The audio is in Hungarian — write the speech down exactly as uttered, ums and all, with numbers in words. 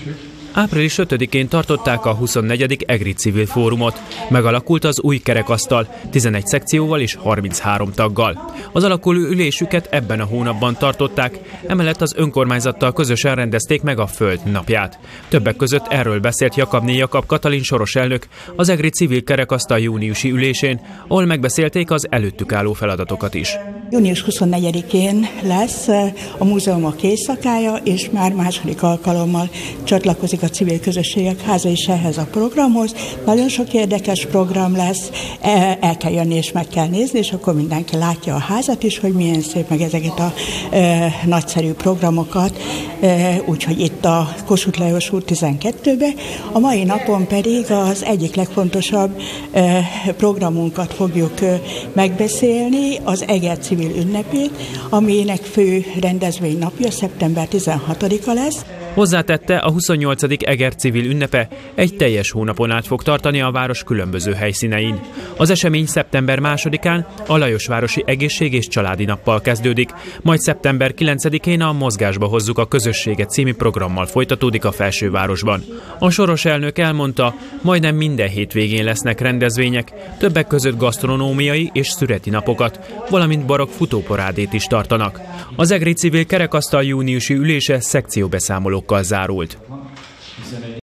Április ötödikén tartották a huszonnegyedik EGRI Civil Fórumot. Megalakult az új kerekasztal, tizenegy szekcióval és harminchárom taggal. Az alakuló ülésüket ebben a hónapban tartották, emellett az önkormányzattal közösen rendezték meg a Föld napját. Többek között erről beszélt Jakabné Jakab Katalin soros elnök az EGRI Civil Kerekasztal júniusi ülésén, ahol megbeszélték az előttük álló feladatokat is. június huszonnegyedikén lesz a múzeumok éjszakája, és már második alkalommal csatlakozik a civil közösségek háza is ehhez a programhoz. Nagyon sok érdekes program lesz, el kell jönni és meg kell nézni, és akkor mindenki látja a házat is, hogy milyen szép, meg ezeket a e, nagyszerű programokat, e, úgyhogy itt a Kossuth Lajos út tizenkettőben. A mai napon pedig az egyik legfontosabb e, programunkat fogjuk e, megbeszélni, az Eger Civil ünnepét, aminek fő rendezvény napja szeptember tizenhatodika lesz. Hozzátette, a huszonnyolcadik Eger Civil ünnepe egy teljes hónapon át fog tartani a város különböző helyszínein. Az esemény szeptember másodikán a Lajosvárosi Egészség és Családi Nappal kezdődik, majd szeptember kilencedikén a Mozgásba hozzuk a közösséget című programmal folytatódik a Felsővárosban. A soros elnök elmondta, majdnem minden hétvégén lesznek rendezvények, többek között gasztronómiai és szüreti napokat, valamint barokk futóparádét is tartanak. Az EGRI Civil Kerekasztal júniusi ülése szekcióbeszámolókkal zárult.